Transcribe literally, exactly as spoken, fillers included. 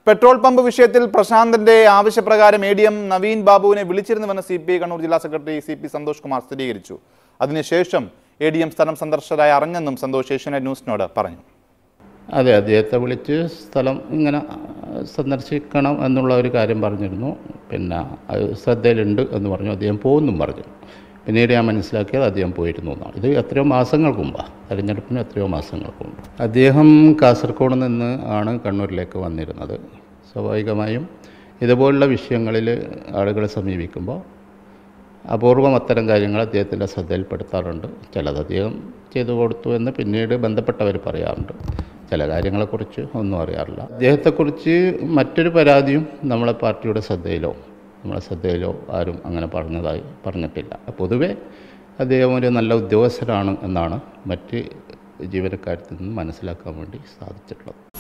Petrol pump വിഷയത്തിൽ പ്രശാന്തിന്റെ ആവശ്യപ്രകാരം A D M Naveen ബാബുവിനെ വിളിച്ചിരുന്നുവെന്ന് സി പി ഐ കണ്ണൂർ ജില്ലാ secretary C P Santhosh Kumar സ്ഥിരീകരിച്ചു. അതിനുശേഷം എ ഡി എം സ്ഥലം സന്ദർശകരായി അറിഞ്ഞെന്നും സന്തോഷ് ഏഷ്യാനെറ്റ് ന്യൂസിനോട് പറഞ്ഞു. അതെ, അദ്ദേഹത്തെ വിളിച്ച് സ്ഥലം ഇങ്ങനെ സന്ദർശിക്കണം എന്നുള്ള ഒരു കാര്യം പറഞ്ഞിരുന്നു. പിന്നെ അത് ശ്രദ്ധയിലുണ്ട് എന്ന് പറഞ്ഞു. അദ്ദേഹം പോകുന്നും പറഞ്ഞു. പിന്നീട് ഞാൻ മനസ്സിലാക്കിയത് അദ്ദേഹം പോയിരുന്നു എന്നാണ്. ഇത് എത്രയോ മാസങ്ങൾക്ക് മുമ്പാണ്, തെരഞ്ഞെടുപ്പിന് എത്രയോ മാസങ്ങൾക്ക് മുമ്പ്. അദ്ദേഹം കാസർഗോഡ് നിന്ന് ആണ് കണ്ണൂരിലേക്ക് വന്നിരുന്നത്. സ്വാഭാവികമായും ഇതുപോലുള്ള വിഷയങ്ങളിൽ ആളുകളെ സമീപിക്കുമ്പോൾ അപൂർവം അത്തരം കാര്യങ്ങൾ അദ്ദേഹത്തിൻ്റെ ശ്രദ്ധയിൽപ്പെടുത്താറുണ്ട്. ചിലത് അദ്ദേഹം ചെയ്തു കൊടുത്തു എന്ന് പിന്നീട് ബന്ധപ്പെട്ടവർ പറയാറുണ്ട്. ചില കാര്യങ്ങളെക്കുറിച്ച് ഒന്നും അറിയാറില്ല. അദ്ദേഹത്തെക്കുറിച്ച് മറ്റൊരു പരാതിയും നമ്മളെ പാർട്ടിയുടെ ശ്രദ്ധയിലോ നമ്മളെ ശ്രദ്ധയിലോ ആരും അങ്ങനെ പറഞ്ഞതായി പറഞ്ഞിട്ടില്ല. പൊതുവെ അദ്ദേഹം ഒരു നല്ല ഉദ്യോഗസ്ഥരാണ് എന്നാണ് മറ്റ് ജീവനക്കാരിൽ നിന്ന് മനസ്സിലാക്കാൻ വേണ്ടി സാധിച്ചിട്ടുള്ളത്.